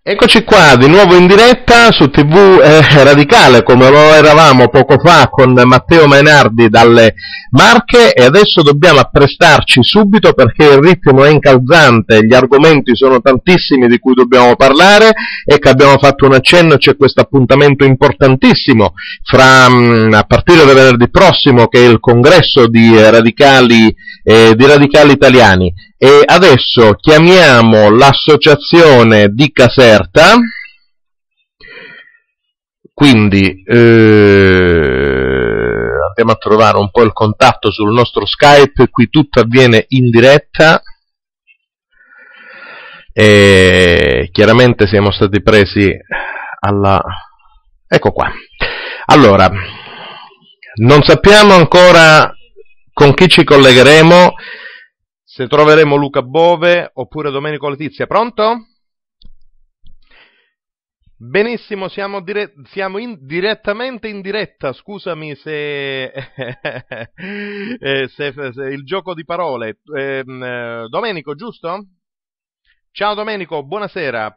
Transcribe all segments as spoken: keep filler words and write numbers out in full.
Eccoci qua, di nuovo in diretta su tivù eh, Radicale, come lo eravamo poco fa con Matteo Mainardi dalle Marche, e adesso dobbiamo apprestarci subito perché il ritmo è incalzante, gli argomenti sono tantissimi di cui dobbiamo parlare, e che abbiamo fatto un accenno, c'è questo appuntamento importantissimo fra, mh, a partire da venerdì prossimo, che è il congresso di radicali, eh, di radicali italiani. E adesso chiamiamo l'associazione di Caserta, quindi eh, andiamo a trovare un po' il contatto sul nostro Skype, qui tutto avviene in diretta, e chiaramente siamo stati presi alla... ecco qua. Allora, non sappiamo ancora con chi ci collegheremo, se troveremo Luca Bove oppure Domenico Letizia. Pronto? Benissimo, siamo, dire- siamo in- direttamente in diretta, scusami se, eh, se, se il gioco di parole. Eh, Domenico, giusto? Ciao Domenico, buonasera.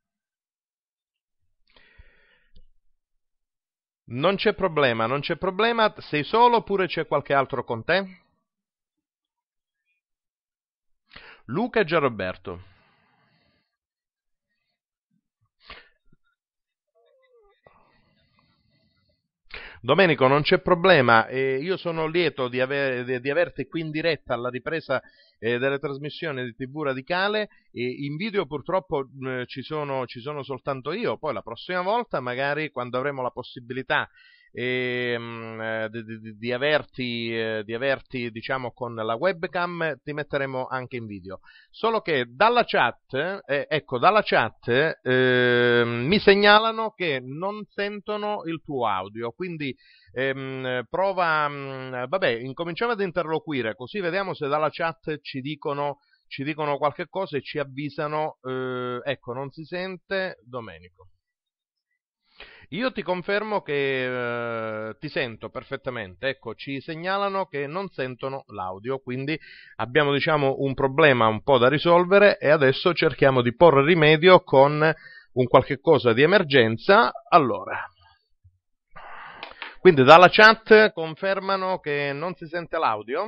Non c'è problema, non c'è problema, sei solo oppure c'è qualche altro con te? Luca e Gianroberto. Domenico, non c'è problema, eh, io sono lieto di, aver, di, di averti qui in diretta alla ripresa eh, delle trasmissioni di tivù Radicale. E in video purtroppo eh, ci, sono, ci sono soltanto io, poi la prossima volta, magari quando avremo la possibilità e, mh, eh, di, di, di averti, eh, di averti diciamo con la webcam, ti metteremo anche in video. Solo che dalla chat, eh, ecco, dalla chat eh, mi segnalano che non sentono il tuo audio, quindi ehm, prova, mh, vabbè, incominciamo ad interloquire, così vediamo se dalla chat ci dicono, ci dicono qualche cosa e ci avvisano. Eh, ecco, non si sente Domenico. Io ti confermo che eh, ti sento perfettamente, ecco, ci segnalano che non sentono l'audio, quindi abbiamo, diciamo, un problema un po' da risolvere, e adesso cerchiamo di porre rimedio con un qualche cosa di emergenza. Allora, quindi dalla chat confermano che non si sente l'audio.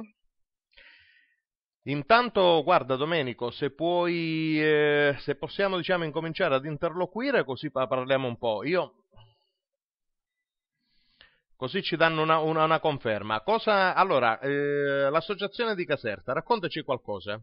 Intanto, guarda Domenico, se puoi, eh, se possiamo, diciamo, incominciare ad interloquire, così pa- parliamo un po'. Io Così ci danno una, una, una conferma. Cosa, allora, eh, l'associazione di Caserta, raccontaci qualcosa.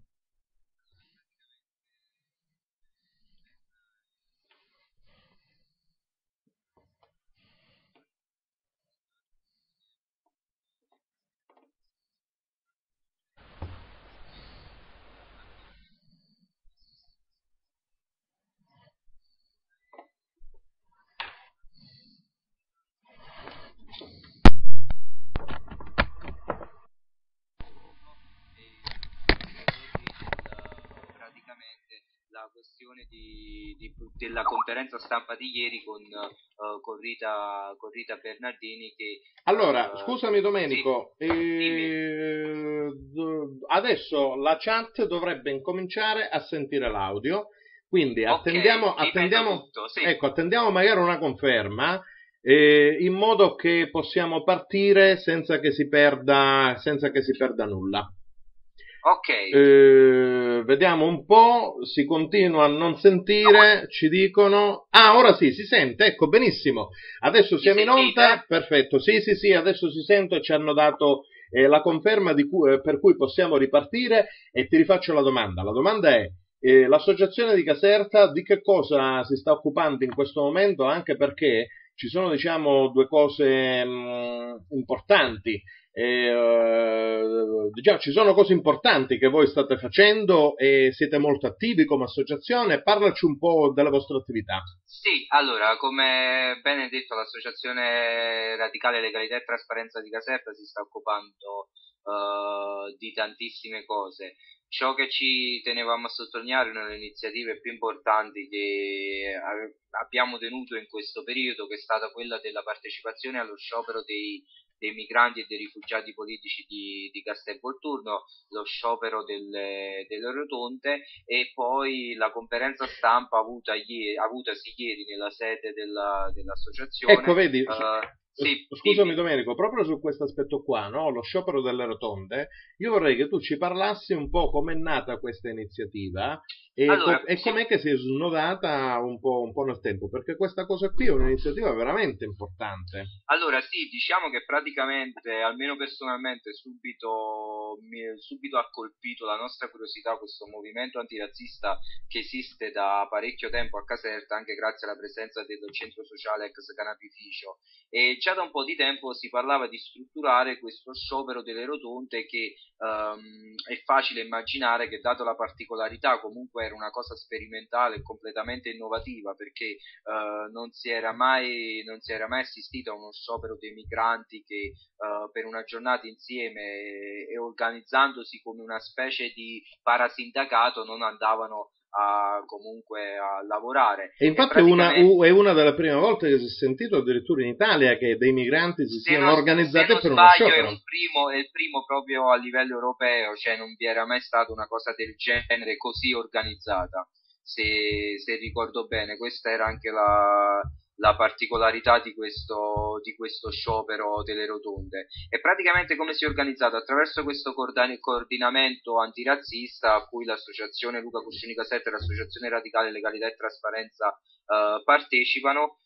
praticamente la questione di, di- della conferenza stampa di ieri con, eh, con Rita, con Rita Bernardini che Allora, eh, scusami Domenico, sì, dimmi. eh, d- adesso la chat dovrebbe incominciare a sentire l'audio, quindi Ok, attendiamo, ripeto attendiamo, tutto, sì. ecco, attendiamo magari una conferma, eh, in modo che possiamo partire senza che si perda, senza che si perda nulla. Ok, Eh, vediamo un po', si continua a non sentire, ci dicono... Ah, ora sì, si sente, ecco, benissimo. Adesso mi siamo in onda, sentite? perfetto, sì, sì, sì, adesso si sente, ci hanno dato eh, la conferma di cui, eh, per cui possiamo ripartire, e ti rifaccio la domanda. La domanda è, eh, l'associazione di Caserta di che cosa si sta occupando in questo momento, anche perché ci sono, diciamo, due cose mh, importanti. E, uh, diciamo, ci sono cose importanti che voi state facendo e siete molto attivi come associazione. Parlaci un po' della vostra attività. Sì, allora, come bene detto, l'Associazione Radicale Legalità e Trasparenza di Caserta si sta occupando eh, di tantissime cose. Ciò che ci tenevamo a sottolineare, una delle iniziative più importanti che ave- abbiamo tenuto in questo periodo, che è stata quella della partecipazione allo sciopero dei dei migranti e dei rifugiati politici di, di Castelvolturno, lo sciopero delle, delle rotonde, e poi la conferenza stampa avuta ieri, avutasi ieri nella sede della, dell'associazione. Ecco, vedi, uh, sì, scusami dimmi. Domenico, proprio su questo aspetto qua, no? Lo sciopero delle rotonde, io vorrei che tu ci parlassi un po' com'è nata questa iniziativa e, Allora, co- e sì. com'è che si è snodata un po', un po' nel tempo, perché questa cosa qui è un'iniziativa veramente importante. Allora sì, diciamo che praticamente, almeno personalmente, subito, mi, subito ha colpito la nostra curiosità questo movimento antirazzista che esiste da parecchio tempo a Caserta, anche grazie alla presenza del centro sociale ex Canapificio, e già da un po' di tempo si parlava di strutturare questo sciopero delle rotonde che ehm, è facile immaginare che, dato la particolarità, comunque era una cosa sperimentale e completamente innovativa, perché eh, non si era mai, non si era mai assistito a uno sciopero dei migranti che uh, per una giornata insieme e, e organizzandosi come una specie di parasindacato non andavano a, comunque a lavorare. E E infatti è una, praticamente, u- è una delle prime volte che si è sentito addirittura in Italia che dei migranti si se siano non, se organizzati non per uno sbaglio, è, sciopero. un primo, è il primo proprio a livello europeo, cioè non vi era mai stata una cosa del genere così organizzata, se, se ricordo bene. Questa era anche la, la particolarità di questo, di questo sciopero delle rotonde. E praticamente come si è organizzato? Attraverso questo coordani- coordinamento antirazzista a cui l'associazione Luca Cuscini Caserta e l'associazione Radicale Legalità e Trasparenza eh, partecipano.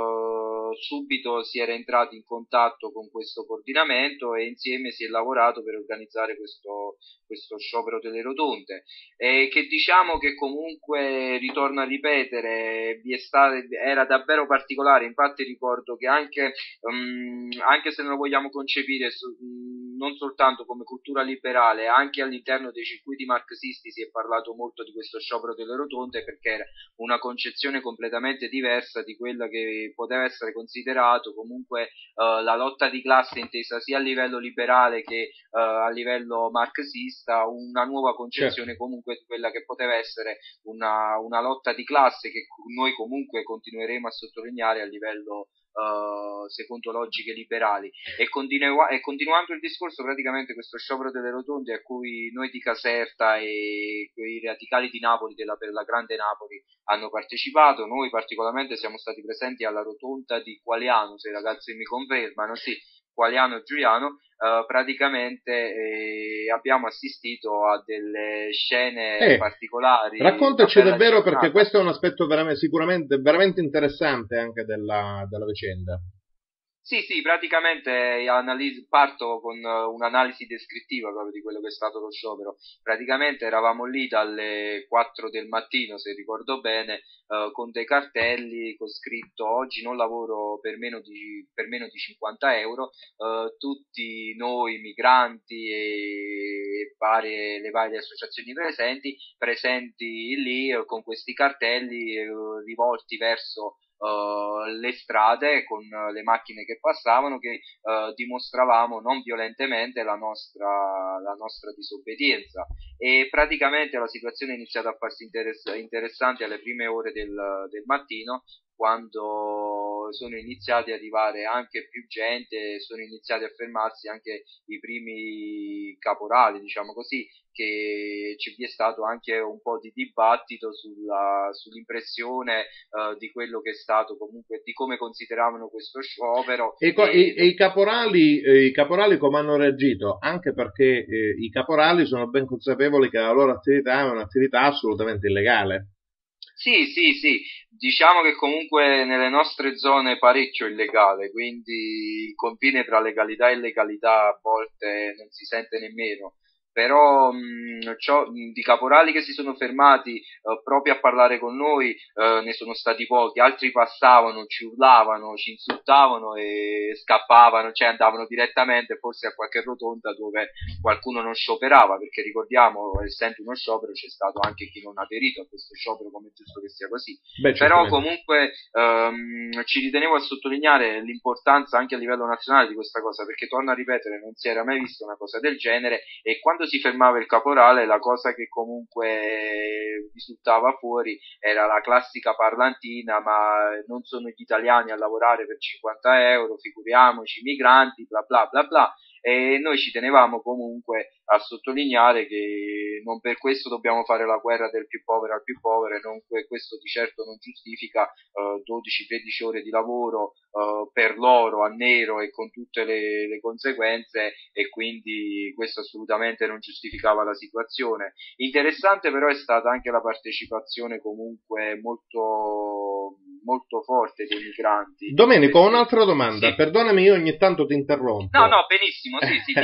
Uh, subito si era entrati in contatto con questo coordinamento e insieme si è lavorato per organizzare questo, questo sciopero delle rotonde, e che diciamo che comunque, ritorno a ripetere, vi è stato, era davvero particolare. Infatti ricordo che anche, um, anche se non lo vogliamo concepire su, um, non soltanto come cultura liberale, anche all'interno dei circuiti marxisti si è parlato molto di questo sciopero delle rotonde, perché era una concezione completamente diversa di quella che poteva essere considerato comunque uh, la lotta di classe intesa sia a livello liberale che uh, a livello marxista, una nuova concezione Certo. comunque di quella che poteva essere una, una lotta di classe che noi comunque continueremo a sottolineare a livello Uh, secondo logiche liberali. E, continua- e continuando il discorso, praticamente questo sciopero delle rotonde a cui noi di Caserta e i radicali di Napoli della, per la Grande Napoli hanno partecipato, noi particolarmente siamo stati presenti alla rotonda di Qualiano, se i ragazzi mi confermano, sì, Qualiano Giuliano. Uh, praticamente eh, abbiamo assistito a delle scene Eh, particolari, una raccontaci bella davvero perché giornata. questo è un aspetto veramente, sicuramente veramente interessante anche della, della vicenda. Sì, sì, praticamente analisi- parto con eh, un'analisi descrittiva proprio di quello che è stato lo sciopero. Praticamente eravamo lì dalle quattro del mattino, se ricordo bene, eh, con dei cartelli con scritto: oggi non lavoro per meno di, per meno di cinquanta euro, eh, tutti noi migranti e varie, le varie associazioni presenti, presenti lì eh, con questi cartelli eh, rivolti verso Uh, le strade, con uh, le macchine che passavano, che uh, dimostravamo non violentemente la nostra, la nostra disobbedienza. E praticamente la situazione è iniziata a farsi interess- interessante alle prime ore del, del mattino, quando sono iniziati ad arrivare anche più gente, sono iniziati a fermarsi anche i primi caporali, diciamo così, che ci vi è stato anche un po' di dibattito sulla, sull'impressione uh, di quello che è stato, comunque di come consideravano questo sciopero. E, co- e- E e i caporali, eh, i caporali come hanno reagito? Anche perché eh, i caporali sono ben consapevoli che la loro attività è un'attività assolutamente illegale. Sì, sì, sì, diciamo che comunque nelle nostre zone è parecchio illegale, quindi il confine tra legalità e illegalità a volte non si sente nemmeno. Però mh, ciò, mh, di caporali che si sono fermati eh, proprio a parlare con noi eh, ne sono stati pochi. Altri passavano, ci urlavano, ci insultavano e scappavano, cioè andavano direttamente forse a qualche rotonda dove qualcuno non scioperava, perché ricordiamo, essendo uno sciopero, c'è stato anche chi non ha aderito a questo sciopero, come è giusto che sia così. Beh, Però certamente. comunque ehm, ci ritenevo a sottolineare l'importanza anche a livello nazionale di questa cosa, perché torno a ripetere, non si era mai vista una cosa del genere, e quando si fermava il caporale, la cosa che comunque risultava fuori era la classica parlantina: ma non sono gli italiani a lavorare per cinquanta euro, figuriamoci i migranti, bla bla bla bla. E noi ci tenevamo comunque a sottolineare che non per questo dobbiamo fare la guerra del più povero al più povero, e non, questo di certo non giustifica eh, dodici tredici ore di lavoro eh, per loro a nero e con tutte le, le conseguenze, e quindi questo assolutamente non giustificava la situazione. Interessante però è stata anche la partecipazione comunque molto molto forte dei migranti. Domenico, ho un'altra domanda, sì. Perdonami, io ogni tanto ti interrompo. No, no, benissimo, sì, sì.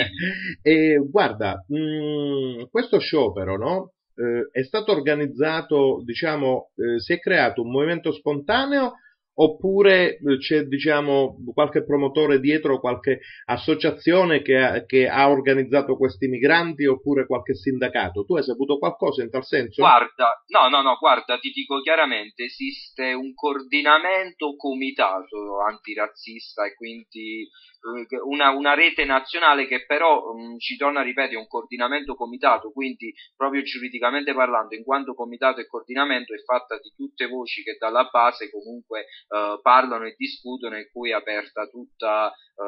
E, guarda, mh, questo sciopero, no? Eh, è stato organizzato, diciamo, eh, si è creato un movimento spontaneo, oppure c'è, diciamo, qualche promotore dietro, qualche associazione che ha, che ha organizzato questi migranti, oppure qualche sindacato? Tu hai saputo qualcosa in tal senso? Guarda, no, no, no, guarda, ti dico chiaramente, esiste un coordinamento comitato antirazzista, e quindi una, una rete nazionale che però, um, ci torna a ripetere, è un coordinamento comitato, quindi proprio giuridicamente parlando, in quanto comitato e coordinamento, è fatta di tutte voci che dalla base comunque Uh, parlano e discutono, in cui è aperta tutta,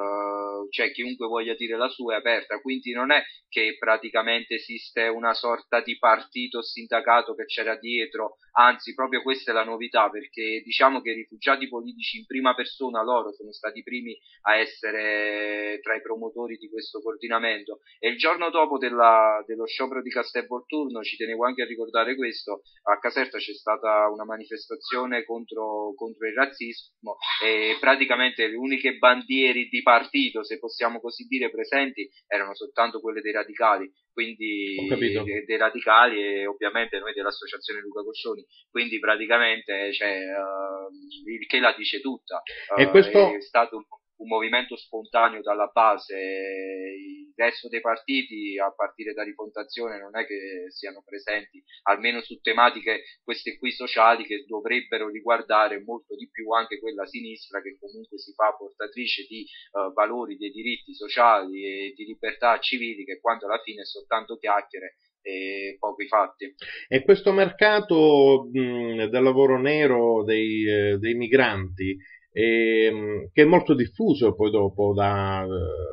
uh, cioè chiunque voglia dire la sua è aperta, quindi non è che praticamente esiste una sorta di partito o sindacato che c'era dietro, anzi proprio questa è la novità, perché diciamo che i rifugiati politici in prima persona, loro sono stati i primi a essere tra i promotori di questo coordinamento, e il giorno dopo della, dello sciopero di Castelvolturno, ci tenevo anche a ricordare questo, a Caserta c'è stata una manifestazione contro, contro il razzismo, e praticamente le uniche bandiere di partito, se possiamo così dire, presenti erano soltanto quelle dei radicali, quindi dei, dei radicali e ovviamente noi dell'associazione Luca Coscioni, quindi praticamente cioè, uh, il che la dice tutta, uh, e questo... è stato un un movimento spontaneo dalla base. Il resto dei partiti, a partire da Rifondazione, non è che siano presenti, almeno su tematiche queste qui sociali, che dovrebbero riguardare molto di più anche quella sinistra, che comunque si fa portatrice di uh, valori, dei diritti sociali e di libertà civili, che quando alla fine è soltanto chiacchiere e pochi fatti. E questo mercato mh, del lavoro nero dei, eh, dei migranti, eh, che è molto diffuso poi dopo da,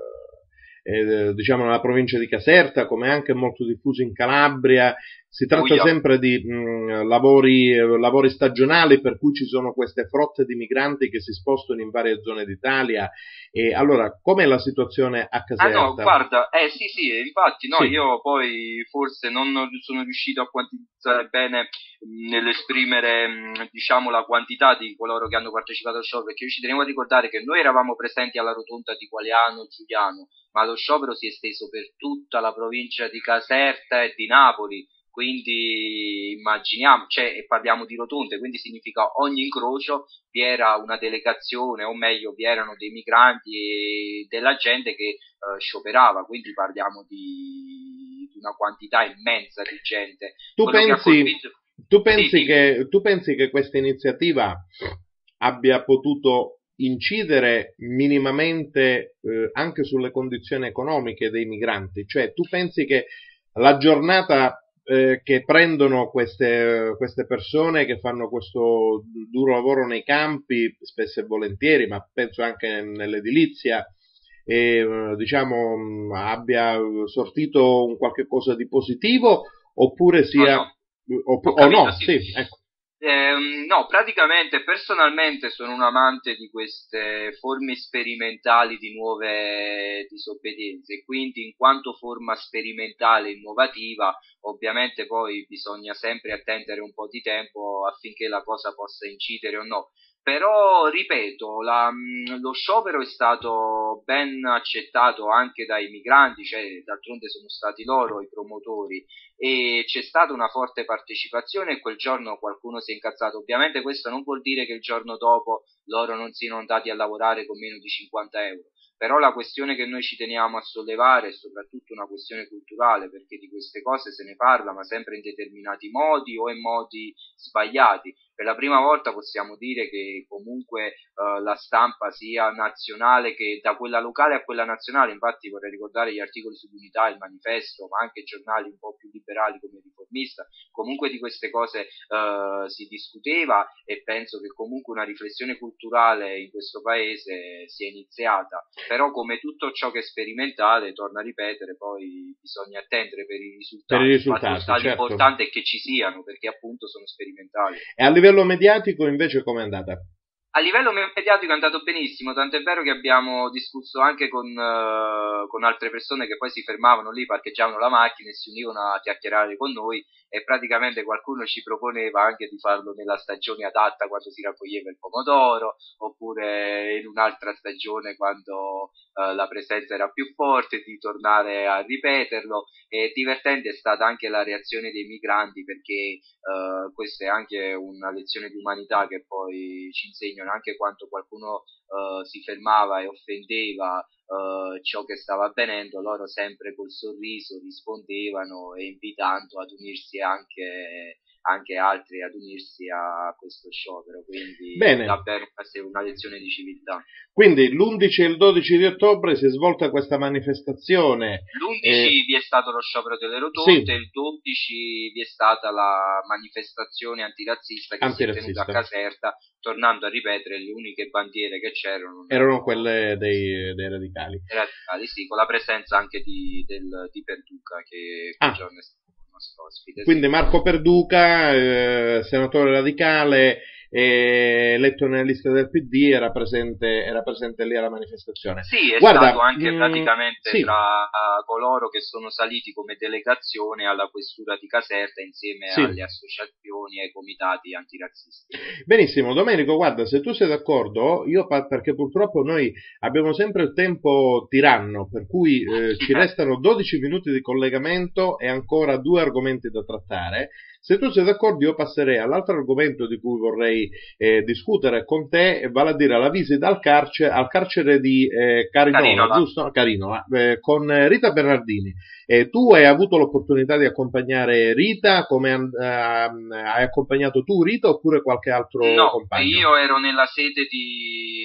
eh, diciamo, nella provincia di Caserta, come anche molto diffuso in Calabria. Si tratta Uia. sempre di mh, lavori, lavori stagionali, per cui ci sono queste frotte di migranti che si spostano in varie zone d'Italia. E allora, com'è la situazione a Caserta? Ah no, guarda, eh sì sì, infatti no, sì. Io poi forse non sono riuscito a quantificare bene mh, nell'esprimere mh, diciamo la quantità di coloro che hanno partecipato al sciopero, perché io ci tenevo a ricordare che noi eravamo presenti alla rotonda di Qualiano, Giuliano, ma lo sciopero si è esteso per tutta la provincia di Caserta e di Napoli. Quindi immaginiamo, cioè, e parliamo di rotonde, quindi significa ogni incrocio vi era una delegazione, o meglio vi erano dei migranti e della gente che eh, scioperava, quindi parliamo di, di una quantità immensa di gente. Tu Quello pensi, che ha colpito... tu, pensi sì, che, tu pensi che questa iniziativa abbia potuto incidere minimamente eh, anche sulle condizioni economiche dei migranti? Cioè, tu pensi che la giornata eh, che prendono queste, queste persone che fanno questo duro lavoro nei campi, spesso e volentieri, ma penso anche nell'edilizia, e, diciamo, abbia sortito un qualche cosa di positivo, oppure sia... Oh no, opp- Ho capito, o no, sì. sì, ecco. Eh, no, praticamente personalmente sono un amante di queste forme sperimentali di nuove disobbedienze, quindi in quanto forma sperimentale innovativa, ovviamente poi bisogna sempre attendere un po' di tempo affinché la cosa possa incidere o no. Però, ripeto, la, lo sciopero è stato ben accettato anche dai migranti, cioè d'altronde sono stati loro i promotori, e c'è stata una forte partecipazione, e quel giorno qualcuno si è incazzato. Ovviamente questo non vuol dire che il giorno dopo loro non siano andati a lavorare con meno di cinquanta euro, però la questione che noi ci teniamo a sollevare è soprattutto una questione culturale, perché di queste cose se ne parla, ma sempre in determinati modi o in modi sbagliati, per la prima volta possiamo dire che comunque eh, la stampa sia nazionale, che da quella locale a quella nazionale, infatti vorrei ricordare gli articoli sull'Unità, il Manifesto, ma anche giornali un po' più liberali come il Riformista, comunque di queste cose eh, si discuteva, e penso che comunque una riflessione culturale in questo paese sia iniziata, però come tutto ciò che è sperimentale, torno a ripetere, poi bisogna attendere per i risultati. Per i risultati, il fatto certo. L'importante è che ci siano, perché appunto sono sperimentali. E a livello mediatico invece com'è andata? A livello mediatico è andato benissimo, tant'è vero che abbiamo discusso anche con, uh, con altre persone che poi si fermavano lì, parcheggiavano la macchina e si univano a chiacchierare con noi, e praticamente qualcuno ci proponeva anche di farlo nella stagione adatta, quando si raccoglieva il pomodoro, oppure in un'altra stagione quando uh, la presenza era più forte, di tornare a ripeterlo. E divertente è stata anche la reazione dei migranti, perché uh, questa è anche una lezione di umanità che poi ci insegna anche quando qualcuno uh, si fermava e offendeva uh, ciò che stava avvenendo, loro sempre col sorriso rispondevano, e invitando ad unirsi anche, anche altri ad unirsi a questo sciopero, quindi Bene. davvero una lezione di civiltà. Quindi l'undici e il dodici di ottobre si è svolta questa manifestazione. L'undici eh... vi è stato lo sciopero delle rotonde, sì. il dodici vi è stata la manifestazione antirazzista che antirazzista. si è tenuta a Caserta, tornando a ripetere le uniche bandiere che c'erano erano quelle dei, dei radicali. Dei radicali, sì, con la presenza anche di, del, di Perduca, che ah. quel giorno è stato il nostro ospite. Quindi sì. Marco Perduca, eh, senatore radicale, eh, eletto nelle liste del P D, era presente, era presente lì alla manifestazione. Sì, è Guarda, stato anche mh, praticamente sì. tra uh, coloro che sono saliti come delegazione alla questura di Caserta, insieme sì. alle associazioni e ai comitati antirazzisti. Benissimo, Domenico, guarda, se tu sei d'accordo, io perché purtroppo noi abbiamo sempre il tempo tiranno, per cui eh, ci restano dodici minuti di collegamento e ancora due argomenti da trattare. Se tu sei d'accordo, io passerei all'altro argomento di cui vorrei eh, discutere con te, vale a dire la visita al carcere, al carcere di eh, Carinola, Carinola, giusto? Carinola, eh, con Rita Bernardini. Eh, tu hai avuto l'opportunità di accompagnare Rita, come uh, hai accompagnato tu Rita oppure qualche altro no, compagno? Io ero nella sede di,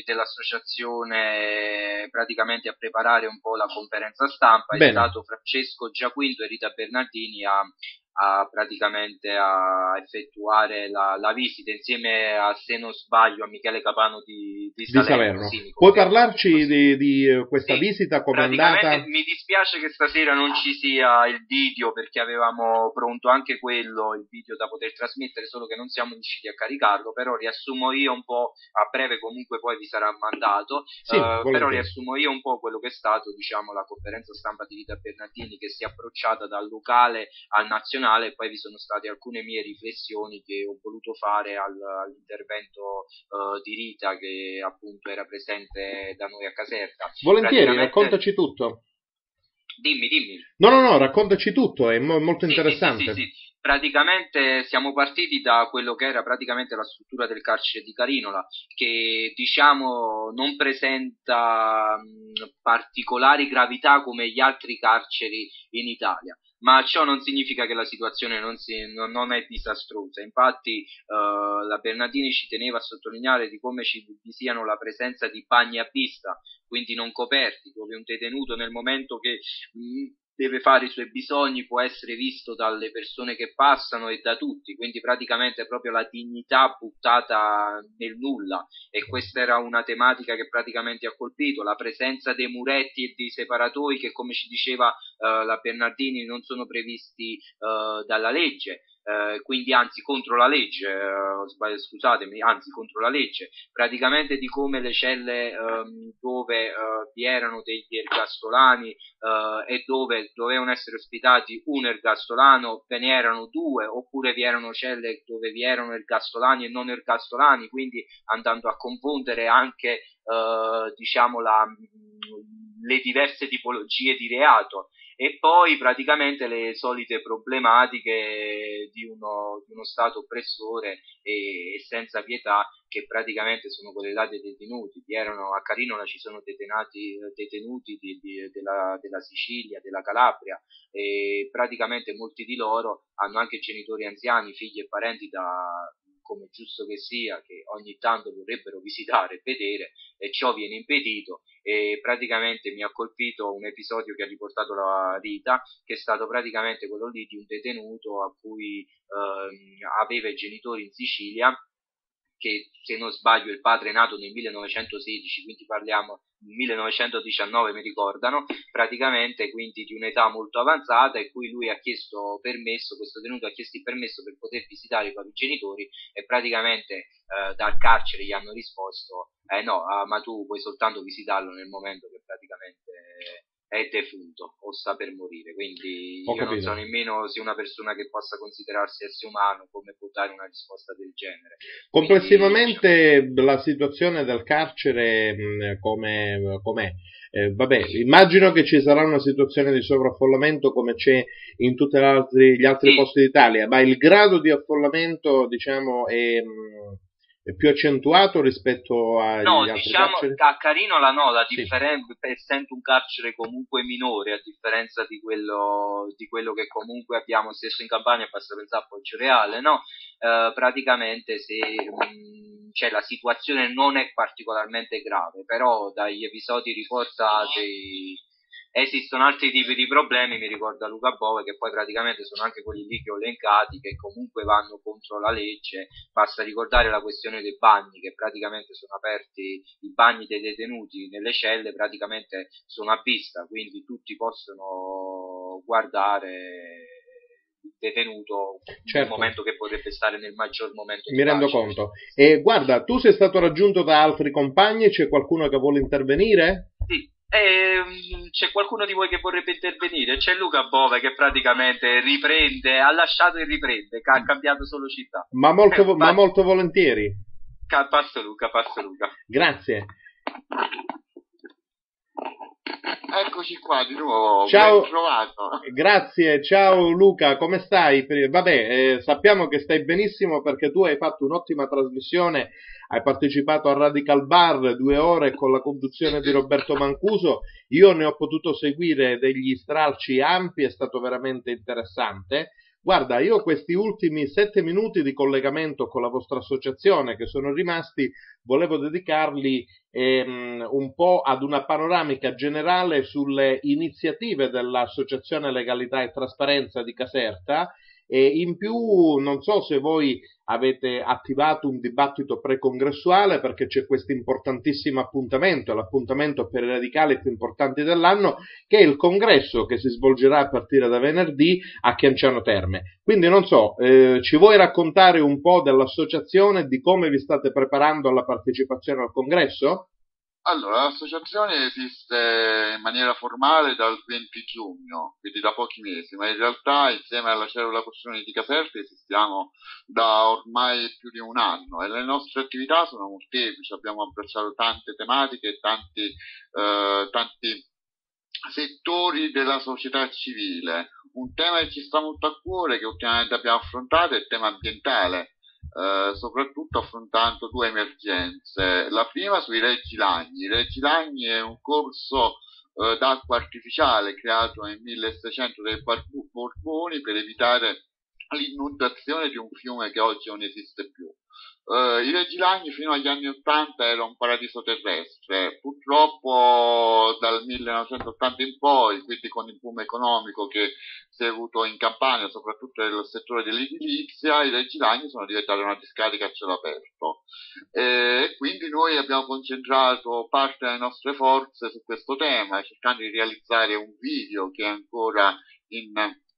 dell'associazione praticamente a preparare un po' la conferenza stampa. Bene. È stato Francesco Giaquinto e Rita Bernardini a a praticamente a effettuare la, la visita insieme a, se non sbaglio, a Michele Capano di, di Salerno. Di Salerno. Sì, puoi parlarci di, di questa sì, visita, come è andata? Mi dispiace che stasera non ci sia il video, perché avevamo pronto anche quello, il video da poter trasmettere, solo che non siamo riusciti a caricarlo, però riassumo io un po', a breve comunque poi vi sarà mandato, sì, uh, però riassumo io un po' quello che è stato, diciamo, la conferenza stampa di Rita Bernardini, che si è approcciata dal locale al nazionale, e poi vi sono state alcune mie riflessioni che ho voluto fare al, all'intervento uh, di Rita, che appunto era presente da noi a Caserta. Volentieri, raccontaci tutto. Dimmi, dimmi. No, no, no, raccontaci tutto, è mo- molto sì, interessante. Sì, sì, sì. Praticamente siamo partiti da quello che era praticamente la struttura del carcere di Carinola, che diciamo non presenta mh, particolari gravità come gli altri carceri in Italia. Ma ciò non significa che la situazione non, si, non, non è disastrosa. Infatti uh, la Bernardini ci teneva a sottolineare di come ci vi siano la presenza di bagni a vista, quindi non coperti, dove un detenuto nel momento che mh, deve fare i suoi bisogni può essere visto dalle persone che passano e da tutti, quindi praticamente è proprio la dignità buttata nel nulla, e questa era una tematica che praticamente ha colpito, la presenza dei muretti e dei separatoi che, come ci diceva uh, la Bernardini, non sono previsti uh, dalla legge. Uh, quindi anzi contro la legge, uh, scusatemi, anzi contro la legge, praticamente di come le celle um, dove uh, vi erano degli ergastolani uh, e dove dovevano essere ospitati un ergastolano, ve ne erano due, oppure vi erano celle dove vi erano ergastolani e non ergastolani, quindi andando a confondere anche uh, diciamo la, le diverse tipologie di reato. E poi praticamente le solite problematiche di uno, di uno Stato oppressore e, e senza pietà, che praticamente sono quelle là dei detenuti. Vi erano, a Carinola ci sono detenuti, detenuti di, di, della, della Sicilia, della Calabria, e praticamente molti di loro hanno anche genitori anziani, figli e parenti da come giusto che sia, che ogni tanto vorrebbero visitare e vedere, e ciò viene impedito. E praticamente mi ha colpito un episodio che ha riportato la Rita, che è stato praticamente quello lì di un detenuto a cui ehm, aveva i genitori in Sicilia, che se non sbaglio il padre è nato nel millenovecentosedici, quindi parliamo del millenovecentodiciannove, mi ricordano, praticamente quindi di un'età molto avanzata, e cui lui ha chiesto permesso, questo tenuto ha chiesto il permesso per poter visitare i propri genitori, e praticamente eh, dal carcere gli hanno risposto eh no, ah, ma tu puoi soltanto visitarlo nel momento che praticamente è defunto o sta per morire, quindi Ho io non capito. so nemmeno se una persona che possa considerarsi essere umano come può dare una risposta del genere. Complessivamente quindi, la situazione del carcere mh, come com'è? Eh, vabbè, immagino che ci sarà una situazione di sovraffollamento come c'è in tutti gli altri, gli altri sì. posti d'Italia, ma il grado di affollamento, diciamo, è, mh, è più accentuato rispetto agli no, altri diciamo, carceri? a Carinola no, la Sì. differenza, essendo un carcere comunque minore, a differenza di quello, di quello che comunque abbiamo stesso in Campania, basta pensare a Poggioreale, no? Eh, praticamente se, mh, cioè, la situazione non è particolarmente grave, però dagli episodi riportati esistono altri tipi di problemi, mi ricorda Luca Bove, che poi praticamente sono anche quelli lì che ho elencati, che comunque vanno contro la legge. Basta ricordare la questione dei bagni, che praticamente sono aperti, i bagni dei detenuti nelle celle praticamente sono a vista, quindi tutti possono guardare il detenuto certo. nel momento che potrebbe stare nel maggior momento di mi rendo pace. conto. E guarda, tu sei stato raggiunto da altri compagni, c'è qualcuno che vuole intervenire? Sì. Eh, c'è qualcuno di voi che vorrebbe intervenire? C'è Luca Bove che praticamente riprende, ha lasciato e riprende, ha cambiato solo città. Ma molto, Eh, ma molto volentieri. Passo Luca, passo Luca. Grazie. Eccoci qua di nuovo, ciao, ben trovato. Grazie, ciao Luca, come stai? Vabbè, eh, sappiamo che stai benissimo perché tu hai fatto un'ottima trasmissione, hai partecipato a Radical Bar due ore con la conduzione di Roberto Mancuso, io ne ho potuto seguire degli stralci ampi, è stato veramente interessante. Guarda, io questi ultimi sette minuti di collegamento con la vostra associazione che sono rimasti, volevo dedicarli ehm, un po' ad una panoramica generale sulle iniziative dell'Associazione Legalità e Trasparenza di Caserta, e in più non so se voi avete attivato un dibattito precongressuale, perché c'è questo importantissimo appuntamento, l'appuntamento per i radicali più importanti dell'anno, che è il congresso che si svolgerà a partire da venerdì a Chianciano Terme. Quindi non so, eh, ci vuoi raccontare un po' dell'associazione, di come vi state preparando alla partecipazione al congresso? Allora, l'associazione esiste in maniera formale dal venti giugno, quindi da pochi mesi, ma in realtà insieme alla cellula Costruzioni di Caserta esistiamo da ormai più di un anno, e le nostre attività sono molteplici, abbiamo abbracciato tante tematiche e tanti, eh, tanti settori della società civile. Un tema che ci sta molto a cuore, che ultimamente abbiamo affrontato, è il tema ambientale. Uh, soprattutto affrontando due emergenze. La prima sui Reggi Lagni. I Reggi Lagni è un corso uh, d'acqua artificiale creato nel milleseicento dai Borboni per evitare l'inondazione di un fiume che oggi non esiste più. Uh, I Reggi Lagni fino agli anni ottanta era un paradiso terrestre, purtroppo dal millenovecentottanta in poi, quindi con il boom economico che si è avuto in Campania, soprattutto nel settore dell'edilizia, i Reggi Lagni sono diventati una discarica a cielo aperto, e quindi noi abbiamo concentrato parte delle nostre forze su questo tema, cercando di realizzare un video che è ancora in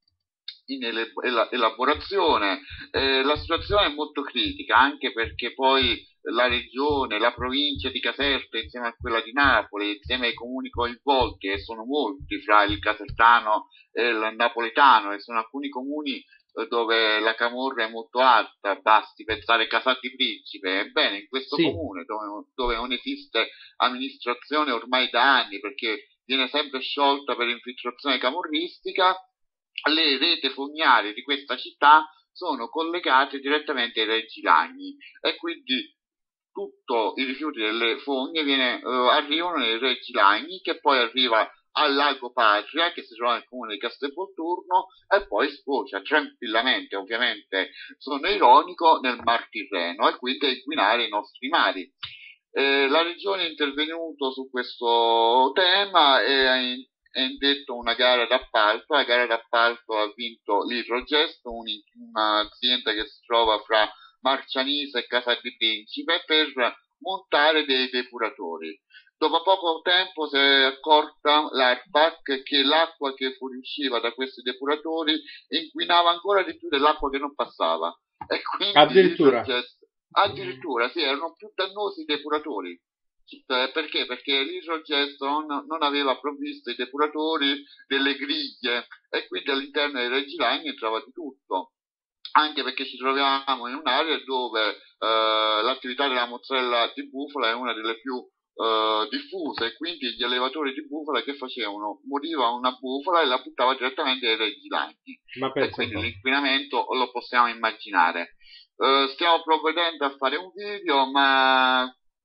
in elaborazione. Eh, la situazione è molto critica, anche perché poi la regione, la provincia di Caserta insieme a quella di Napoli, insieme ai comuni coinvolti, e sono molti fra il casertano e il napoletano, e sono alcuni comuni dove la camorra è molto alta, basti pensare a Casati Principe. Ebbene, in questo sì. comune dove, dove non esiste amministrazione ormai da anni, perché viene sempre sciolta per infiltrazione camorristica, le rete fognarie di questa città sono collegate direttamente ai Reggi Lagni, e quindi tutto i rifiuti delle fogne viene, uh, arrivano nei Reggi Lagni, che poi arriva al Lago Patria, che si trova nel comune di Castelvolturno, e poi sfocia tranquillamente, ovviamente sono ironico, nel Mar Tirreno, e quindi a inquinare i nostri mari. Eh, la regione è intervenuta su questo tema e ha in, è indetto una gara d'appalto. La gara d'appalto ha vinto l'Hydrogest, un, un'azienda che si trova fra Marcianise e Casal di Principe, per montare dei depuratori. Dopo poco tempo si è accorta l'ARPAC che l'acqua che fuoriusciva da questi depuratori inquinava ancora di più dell'acqua che non passava. E quindi addirittura Addirittura, sì, erano più dannosi i depuratori. Perché? Perché l'Hydrogest non, non aveva provvisto i depuratori delle griglie, e quindi all'interno dei Regilagni entrava di tutto. Anche perché ci troviamo in un'area dove eh, l'attività della mozzarella di bufala è una delle più eh, diffuse, quindi gli allevatori di bufala che facevano? Moriva una bufala e la buttava direttamente nei Regilagni. E quindi no. L'inquinamento lo possiamo immaginare. Uh, stiamo provvedendo a fare un video, ma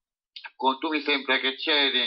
con, tu mi sembra che c'eri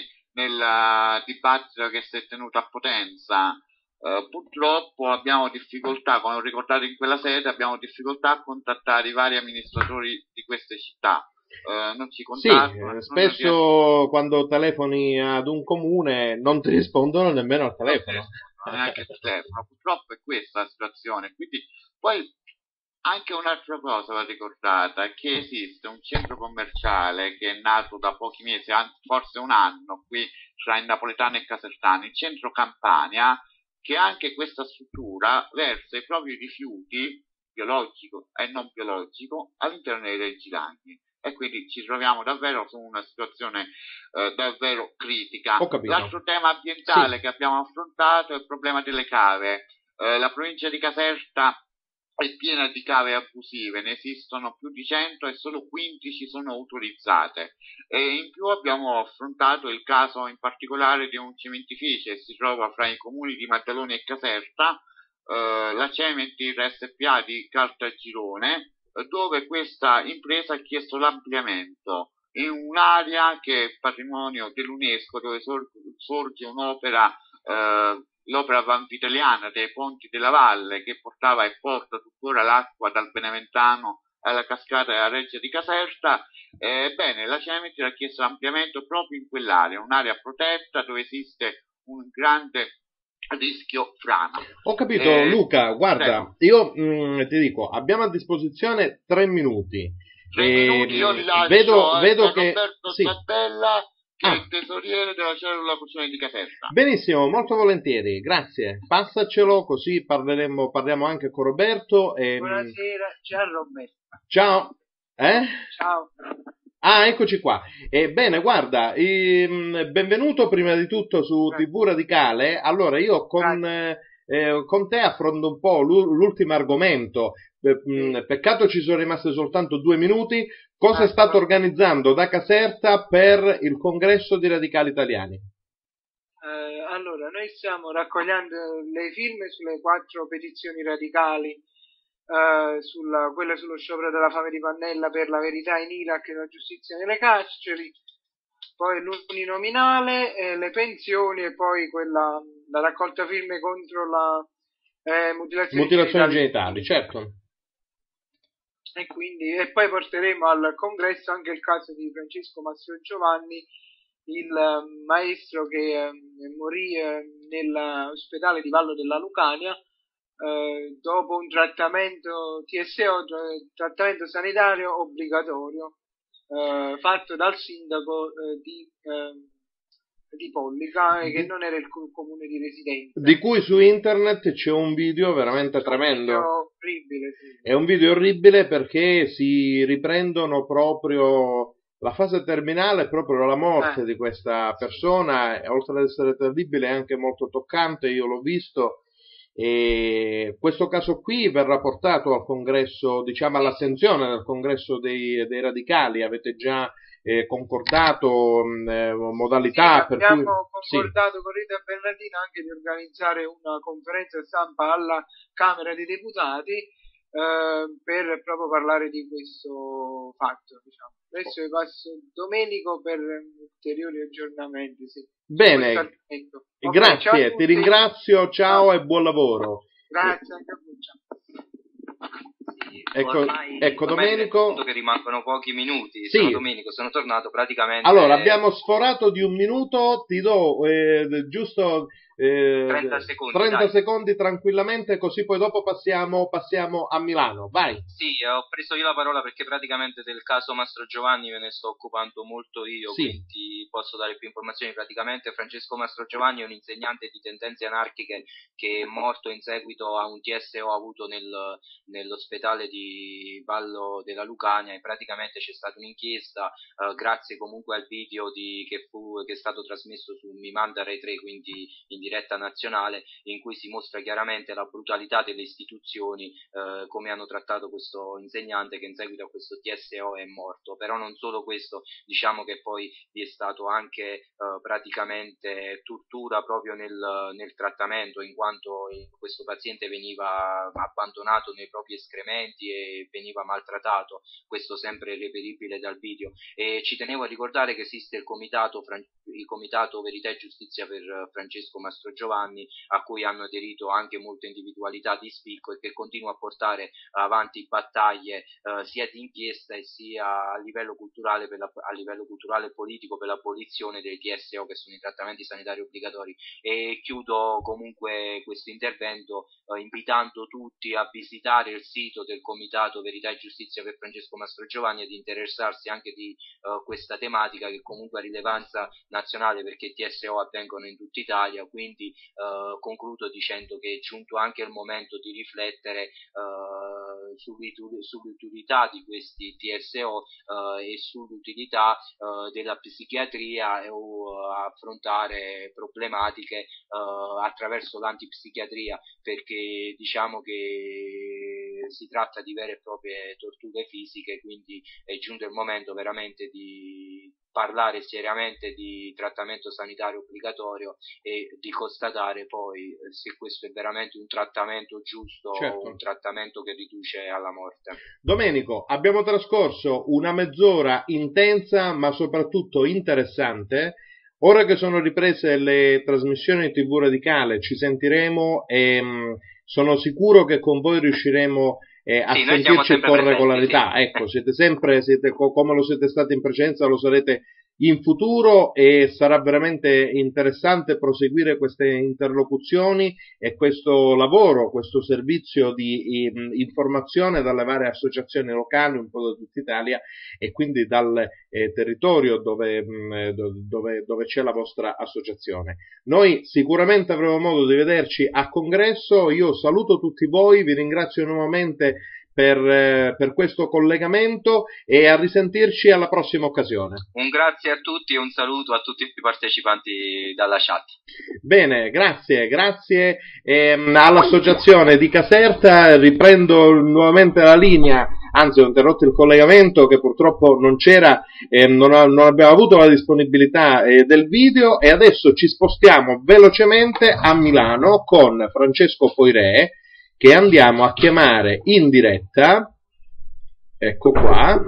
nel dibattito che si è tenuto a Potenza. Uh, purtroppo abbiamo difficoltà, come ho ricordato in quella sede, abbiamo difficoltà a contattare i vari amministratori di queste città. Uh, non ci contattano. Sì, spesso ti... quando telefoni ad un comune non ti rispondono nemmeno al telefono. Non neanche al telefono. Purtroppo è questa la situazione. Quindi poi anche un'altra cosa va ricordata, che esiste un centro commerciale che è nato da pochi mesi, forse un anno, qui tra il Napoletano e il Casertano, il centro Campania, che anche questa struttura versa i propri rifiuti, biologico e non biologico, all'interno dei Regilagni. E quindi ci troviamo davvero su una situazione eh, davvero critica. L'altro tema ambientale sì. che abbiamo affrontato è il problema delle cave. Eh, la provincia di Caserta è piena di cave abusive, ne esistono più di cento e solo quindici sono autorizzate. E in più abbiamo affrontato il caso in particolare di un cementificio che si trova fra i comuni di Maddaloni e Caserta, eh, la Cementir S P A di Caltagirone, dove questa impresa ha chiesto l'ampliamento in un'area che è patrimonio dell'UNESCO, dove sor- sorge un'opera, eh, l'opera vanviteliana dei ponti della valle, che portava e porta tuttora l'acqua dal Beneventano alla cascata della Reggia di Caserta. Ebbene, la Cementir ha chiesto l'ampliamento proprio in quell'area, un'area protetta dove esiste un grande rischio frana. Ho capito, eh, Luca, guarda, prego. io mh, ti dico, abbiamo a disposizione tre minuti. Tre e, minuti, io li lascio vedo, a vedo che Roberto sì. Zappella, che ah. è il tesoriere della cellula fusione di Caserta. Benissimo, molto volentieri, grazie. Passacelo, così parleremo, parliamo anche con Roberto. E, buonasera, ciao Roberto. Ciao. Eh? Ciao. Ah, eccoci qua. Ebbene, guarda, ehm, benvenuto prima di tutto su T V Radicale. Allora, io con, eh, con te affronto un po' l'ultimo argomento. Sì. Peccato ci sono rimaste soltanto due minuti. Cosa ah, state organizzando da Caserta per il congresso di radicali italiani? Eh, allora, noi stiamo raccogliendo le firme sulle quattro petizioni radicali. Uh, sulla, quella sullo sciopero della fame di Pannella, per la verità in Iraq e la giustizia nelle carceri, poi l'uninominale, eh, le pensioni e poi quella, la raccolta firme contro la eh, mutilazione, mutilazione genitali, certo. E quindi e poi porteremo al congresso anche il caso di Francesco Mastro Giovanni, il uh, maestro che uh, morì uh, nell'ospedale di Vallo della Lucania Uh, dopo un trattamento T S O, trattamento sanitario obbligatorio, uh, fatto dal sindaco uh, di, uh, di Pollica, e che non era il comune di residenza. Di cui su internet c'è un video veramente tremendo. Un video orribile, sì. È un video orribile perché si riprendono proprio la fase terminale, proprio la morte eh. di questa persona, e oltre ad essere terribile è anche molto toccante, io l'ho visto. E questo caso qui verrà portato al congresso, diciamo all'attenzione del congresso dei, dei radicali. Avete già eh, concordato eh, modalità sì, per abbiamo cui concordato sì. con Rita Bernardino anche di organizzare una conferenza stampa alla Camera dei Deputati eh, per proprio parlare di questo fatto, diciamo. Adesso vi passo Domenico per ulteriori aggiornamenti. Sì, bene, grazie, ti ringrazio, ciao e buon lavoro. Grazie anche a voi. Sì, ecco, ormai, ecco ormai Domenico, che rimangono pochi minuti. Sì. Sono Domenico, sono tornato praticamente. Allora, abbiamo sforato di un minuto, ti do eh, giusto eh, trenta secondi, trenta dai. secondi tranquillamente, così poi dopo passiamo, passiamo a Milano. Vai. Sì, ho preso io la parola perché praticamente del caso Mastro Giovanni me ne sto occupando molto io, Sì. quindi posso dare più informazioni. Praticamente Francesco Mastro Giovanni è un insegnante di tendenze anarchiche che è morto in seguito a un T S O avuto nel, nell'ospedale di Vallo della Lucania, e praticamente c'è stata un'inchiesta, eh, grazie comunque al video di, che, fu, che è stato trasmesso su Mi Manda Rai tre, quindi in diretta nazionale, in cui si mostra chiaramente la brutalità delle istituzioni, eh, come hanno trattato questo insegnante che in seguito a questo T S O è morto. Però non solo questo, diciamo che poi vi è stato anche eh, praticamente tortura proprio nel, nel trattamento, in quanto questo paziente veniva abbandonato nei propri escrementi e veniva maltrattato, questo sempre reperibile dal video. E ci tenevo a ricordare che esiste il comitato, il comitato Verità e Giustizia per Francesco Mastro Giovanni, a cui hanno aderito anche molte individualità di spicco e che continua a portare avanti battaglie eh, sia di inchiesta e sia a livello culturale per la, a livello culturale e politico per l'abolizione dei T S O, che sono i trattamenti sanitari obbligatori. E chiudo comunque questo intervento eh, invitando tutti a visitare il sito del comitato Verità e Giustizia per Francesco Mastro Giovanni e di interessarsi anche di eh, questa tematica, che comunque ha rilevanza nazionale perché i T S O avvengono in tutta Italia. Quindi Uh, concludo dicendo che è giunto anche il momento di riflettere uh, sull'utilità di questi T S O uh, e sull'utilità uh, della psichiatria o uh, affrontare problematiche uh, attraverso l'antipsichiatria, perché diciamo che si tratta di vere e proprie torture fisiche, quindi è giunto il momento veramente di parlare seriamente di trattamento sanitario obbligatorio e di constatare poi se questo è veramente un trattamento giusto, certo, o un trattamento che riduce alla morte. Domenico, abbiamo trascorso una mezz'ora intensa ma soprattutto interessante. Ora che sono riprese le trasmissioni tivù Radicale ci sentiremo e mh, sono sicuro che con voi riusciremo eh, a sì, sentirci con presenti, regolarità. Sì. Ecco, siete sempre, siete, come lo siete stati in precedenza, lo sarete in futuro, e sarà veramente interessante proseguire queste interlocuzioni e questo lavoro, questo servizio di eh, informazione dalle varie associazioni locali un po' da tutta Italia e quindi dal eh, territorio dove, mh, dove, dove c'è la vostra associazione. Noi sicuramente avremo modo di vederci a congresso. Io saluto tutti voi, vi ringrazio nuovamente Per, eh, per questo collegamento e a risentirci alla prossima occasione. Un grazie a tutti e un saluto a tutti i partecipanti dalla chat. Bene, grazie, grazie ehm, all'associazione di Caserta. Riprendo nuovamente la linea, anzi ho interrotto il collegamento che purtroppo non c'era, eh, non, ha, non abbiamo avuto la disponibilità eh, del video, e adesso ci spostiamo velocemente a Milano con Francesco Poiré, che andiamo a chiamare in diretta. Ecco qua,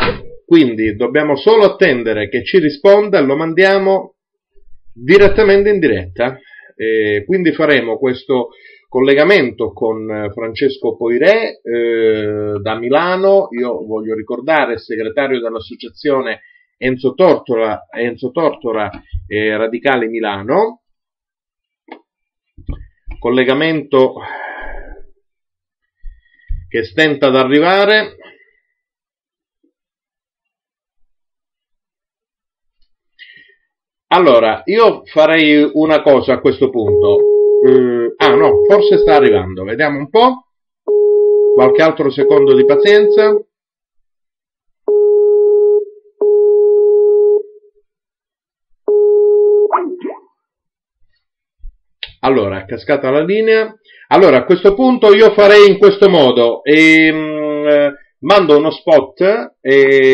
quindi dobbiamo solo attendere che ci risponda e lo mandiamo direttamente in diretta. E quindi faremo questo collegamento con Francesco Poiré eh, da Milano. Io voglio ricordare il segretario dell'associazione Enzo Tortora, Enzo Tortora eh, Radicale Milano. Collegamento che stenta ad arrivare. Allora, io farei una cosa a questo punto. Uh, ah no, forse sta arrivando, vediamo un po'. Qualche altro secondo di pazienza. Allora, è cascata la linea. Allora, a questo punto io farei in questo modo, e, mh, mando uno spot e